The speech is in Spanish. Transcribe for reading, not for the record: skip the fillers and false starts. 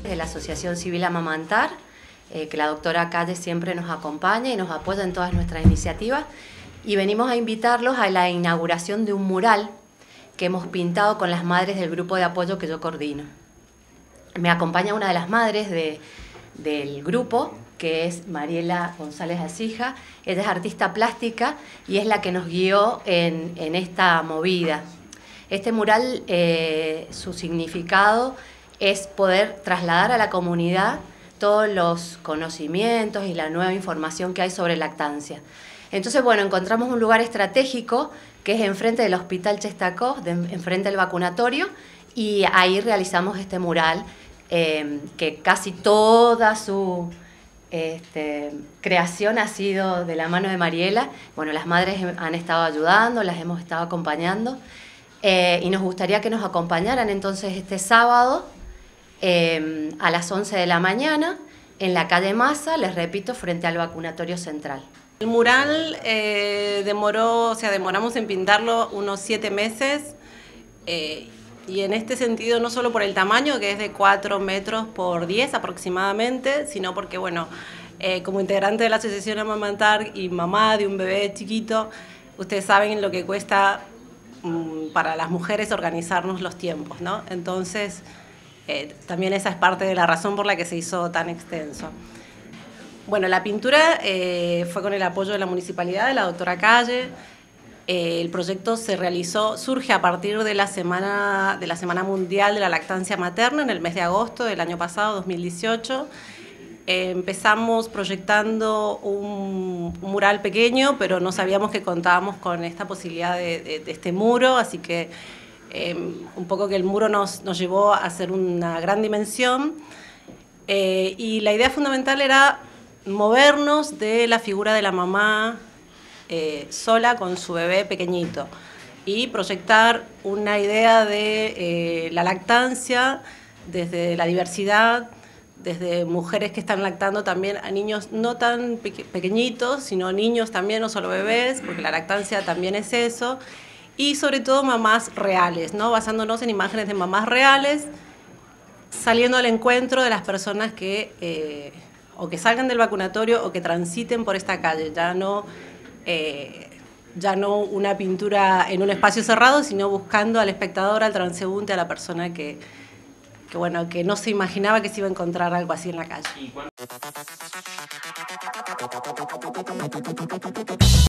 De la Asociación Civil Amamantar, que la doctora Calle siempre nos acompaña y nos apoya en todas nuestras iniciativas, y venimos a invitarlos a la inauguración de un mural que hemos pintado con las madres del grupo de apoyo que yo coordino. Me acompaña una de las madres del grupo, que es Mariela González Acija. Ella es artista plástica y es la que nos guió en esta movida. Este mural, su significado es poder trasladar a la comunidad todos los conocimientos y la nueva información que hay sobre lactancia. Entonces, bueno, encontramos un lugar estratégico que es enfrente del Hospital Chestacó, enfrente del vacunatorio, y ahí realizamos este mural que casi toda su creación ha sido de la mano de Mariela. Bueno, las madres han estado ayudando, las hemos estado acompañando, y nos gustaría que nos acompañaran entonces este sábado a las 11 de la mañana en la calle Massa, les repito, frente al vacunatorio central. El mural demoramos en pintarlo unos 7 meses, y en este sentido no solo por el tamaño, que es de 4 metros por 10 aproximadamente, sino porque, bueno, como integrante de la Asociación Amamantar y mamá de un bebé chiquito, ustedes saben lo que cuesta para las mujeres organizarnos los tiempos, ¿no? Entonces, también esa es parte de la razón por la que se hizo tan extenso. Bueno, la pintura fue con el apoyo de la municipalidad, de la doctora Calle. El proyecto surge a partir de la Semana Mundial de la Lactancia Materna en el mes de agosto del año pasado, 2018. Empezamos proyectando un mural pequeño, pero no sabíamos que contábamos con esta posibilidad de este muro, así que un poco que el muro nos llevó a hacer una gran dimensión, y la idea fundamental era movernos de la figura de la mamá sola con su bebé pequeñito y proyectar una idea de la lactancia desde la diversidad, desde mujeres que están lactando también a niños no tan pequeñitos, sino niños también, no solo bebés, porque la lactancia también es eso, y sobre todo mamás reales, ¿no? Basándonos en imágenes de mamás reales, saliendo al encuentro de las personas que o que salgan del vacunatorio o que transiten por esta calle, ya no una pintura en un espacio cerrado, sino buscando al espectador, al transeúnte, a la persona que no se imaginaba que se iba a encontrar algo así en la calle.